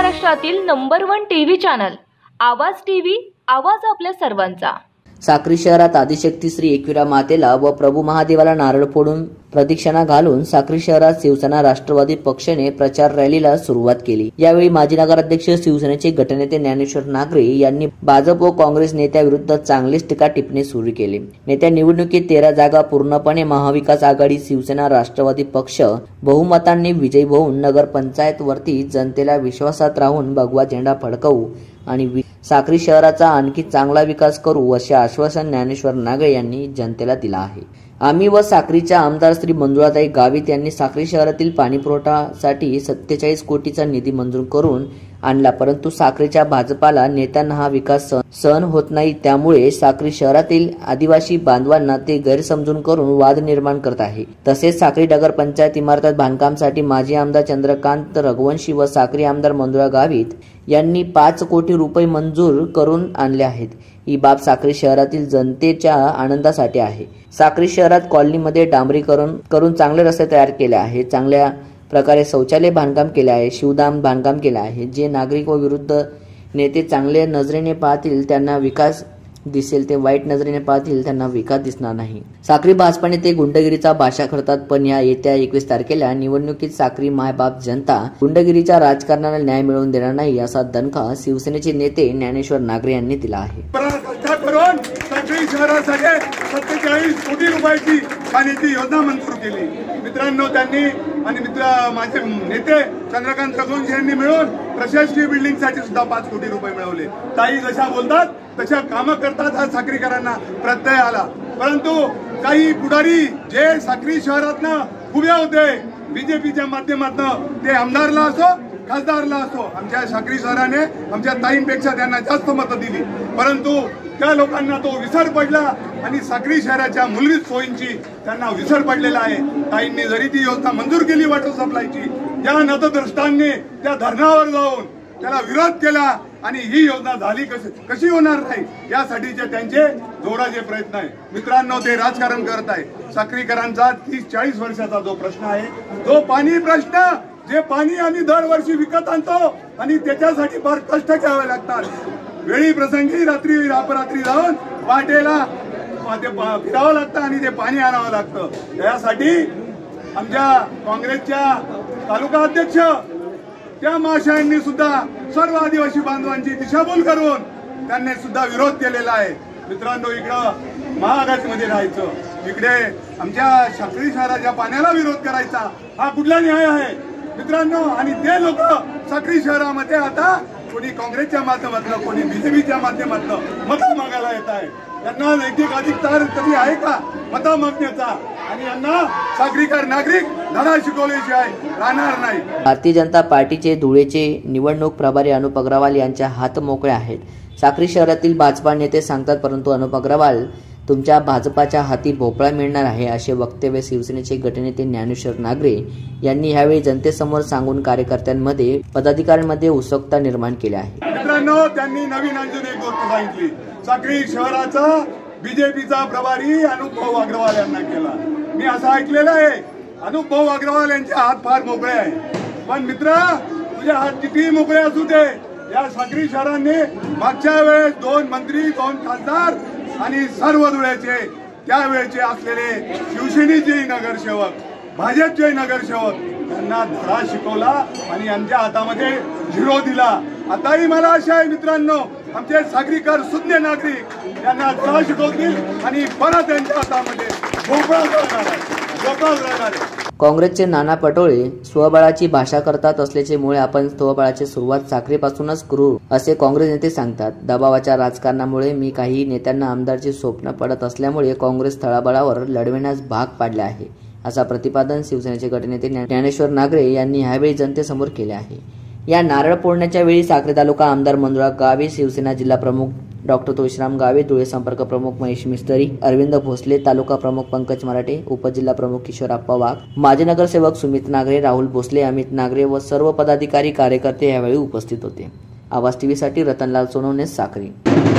महाराष्ट्रातील number 1 TV channel Awaaz TV, आवाज आपल्या सर्वांचा। साक्री शहरात आदिशक्ती श्री एकविरा मातेला व प्रभू महादेवाला नारळ फोडून प्रदक्षिणा घालून साक्री शहरात शिवसेना राष्ट्रवादी पक्षाने प्रचार रॅलीला सुरुवात केली। यावेळी माजी नगराध्यक्ष शिवसेनेचे गटनेते ज्ञानेश्वर नागरे यांनी भाजप व काँग्रेस नेत्याविरुद्ध चांगलीच टीका टिप्पणी सुरू केली। नेत्या निवडणुकीत 13 जागा पूर्णपणे महाविकास आघाडी शिवसेना राष्ट्रवादी पक्ष बहुमतांनी विजयी होऊन नगर पंचायत वरती जनतेला विश्वासात राहून भगवा झेंडा फडकवू आणि साक्री शहराचा आणखी चांगला विकास करू असे आश्वासन ज्ञानेश्वर नागरे यांनी जनतेला दिला आहे। आम्ही व साक्रीच्या आमदार श्री मंजुळाताई गावित यांनी साक्री शहरातील पाणीपुरवठासाठी 47 कोटीचा निधी मंजूर करून आणला, परंतु साक्रीच्या भाजपाला नेत्यांना हा विकास सहन होत नाही। त्यामुळे साक्री शहरातील आदिवासी बांधवांना ते गैरसमजून करून वाद निर्माण करत आहे। तसेच साक्री नगर पंचायत इमारत बांधकामासाठी माजी आमदार चंद्रकांत रघुवंशी व साक्री आमदार मंजुळा गावित यांनी 5 कोटी रुपये मंजूर करून आणले आहेत। ही बाब साक्री शहरातील जनतेच्या आनंदासाठी आहे। साक्री शहरात कॉलनीमध्ये डांबरीकरण करून चांगले रस्ते तयार केले आहेत, चांगल्या प्रकारे शौचालय बांधकाम केले आहे, शिवधाम बांधकाम केले आहे। जे नागरिक व विरुद्ध नेते चांगल्या नजरेने पाहतील त्यांना विकास दिसेल, ते वाईट नजरेने पाहतील त्यांना विकास दिसणार नाही। साक्री भाजपाने ते गुंडगिरीचा भाषा करतात, पण या येत्या 21 तारखेला निवडणुकीत साक्री मायबाप जनता गुंडगिरीच्या राजकारणाला न्याय मिळवून देणार नाही असा दणका शिवसेनेचे नेते ज्ञानेश्वर नागरे यांनी दिला आहे। साक्री शहरासाठी 47 कोटी रुपयाची पाण्याची योजना मंजूर केली। मित्रांनो, त्यांनी आणि माझे नेते चंद्रकांत रघुवंशी यांनी मिळून प्रशासकीय बिल्डिंगसाठी सुद्धा 5 कोटी रुपये मिळवले। ताई जशा बोलतात तशा कामं करतात हा साक्रीकरांना प्रत्यय आला। परंतु काही पुढारी जे साक्री शहरातनं उभे होते बीजेपीच्या माध्यमातून, ते आमदारला असो खासदारला असो, आमच्या साक्री शहराने आमच्या ताईंपेक्षा त्यांना जास्त मतं दिली, परंतु त्या लोकांना तो विसर पडला आणि साक्री शहराच्या मूलभूत सोयींची त्यांना विसर पडलेला आहे। ताईंनी जरी ती योजना मंजूर केली वॉटर सप्लायची, त्या नतद्रष्टांनी त्या धरणावर जाऊन त्याला विरोध केला आणि ही योजना झाली कशी होणार नाही यासाठीचे त्यांचे जोराचे प्रयत्न आहे। मित्रांनो, ते राजकारण करत आहे। साक्रीकरांचा 30-40 वर्षाचा जो प्रश्न आहे, तो पाणी प्रश्न, जे पाणी आम्ही दरवर्षी विकत आणतो आणि त्याच्यासाठी फार कष्ट घ्यावे लागतात। वेळी प्रसंगी रात्री अपरात्री जाऊन वाटेला फिरावं लागतं आणि ते पाणी आणावं लागतं। यासाठी आमच्या काँग्रेसच्या तालुका अध्यक्ष त्या महाशयांनी सुद्धा सर्व आदिवासी बांधवांची दिशाभूल करून त्यांनी सुद्धा विरोध केलेला आहे। मित्रांनो, इकडं महाआघाडीमध्ये राहायचं, इकडे आमच्या साक्री शहराच्या पाण्याला विरोध करायचा, हा कुठला न्याय आहे मित्रांनो? आणि ते लोक साक्री शहरामध्ये आता कोणी काँग्रेसच्या माध्यमातून, कोणी बीजेपीच्या माध्यमातून मतं मागायला येत आहे। त्यांना नैतिक अधिकार तरी आहे का मतं मागण्याचा? आणि यांना साक्रीकर नागरिक धडा शिकवल्याशिवाय राहणार नाही। भारतीय जनता पार्टीचे धुळेचे निवडणूक प्रभारी अनुप अग्रवाल यांच्या हात मोकळे आहेत। साक्री शहरातील भाजपा नेते सांगतात, परंतु अनुप अग्रवाल तुमच्या भाजपाच्या हाती भोपळा मिळणार आहे असे वक्तव्य शिवसेनेचे गटनेते ज्ञानेश्वर नागरे यांनी यावेळी जनतेसमोर सांगून कार्यकर्त्यांमध्ये पदाधिकाऱ्यांमध्ये उत्सुकता निर्माण केली आहे। मित्रांनो, त्यांनी नवीन अजून एक गोष्ट सांगितली, साक्री शहराचा बीजेपीचा प्रभारी अनुप अग्रवाल यांना केला। मी असं ऐकलेलं आहे, अनुप अग्रवाल यांचे हात फार मोकळे आहे, पण मित्र तुझे हात किती मोकळे असू दे, या साक्री शहराने मागच्या वेळेस 2 मंत्री 2 खासदार आणि सर्व धुळ्याचे त्यावेळेचे असलेले शिवसेनेचे नगरसेवक, भाजपचे नगरसेवक यांना धडा शिकवला आणि यांच्या हातामध्ये झिरो दिला। आताही मला आशा आहे मित्रांनो, आमचे साक्रीकर सुज्ञ नागरिक यांना धडा शिकवतील आणि परत त्यांच्या हातामध्ये भोपळा राहणार आहे। काँग्रेसचे नाना पटोळे स्वबळाची भाषा करतात असल्यामुळे आपण स्वबळाची सुरुवात साक्रीपासूनच करू असे काँग्रेस नेते सांगतात। दबावाच्या राजकारणामुळे मी काही नेत्यांना आमदारचे स्वप्न पडत असल्यामुळे काँग्रेस तळाबळावर लढविण्यास भाग पाडले आहे, असा प्रतिपादन शिवसेनेचे गटनेते ज्ञानेश्वर नागरे यांनी यावेळी जनतेसमोर केले आहे। या नारळ फोडण्याच्या वेळी साक्री तालुका आमदार मंजुळा गावित, शिवसेना जिल्हा प्रमुख डॉक्टर तुळशीराम गावित, धुळे संपर्क प्रमुख महेश मिस्त्री, अरविंद भोसले, तालुका प्रमुख पंकज मराठे, उपजिल्हा प्रमुख किशोरप्पा वाघ, माजी नगरसेवक सुमित नागरे, राहुल भोसले, अमित नागरे व सर्व पदाधिकारी कार्यकर्ते यावेळी उपस्थित होते। आवाज टीव्हीसाठी रतनलाल सोनवणे, साक्री।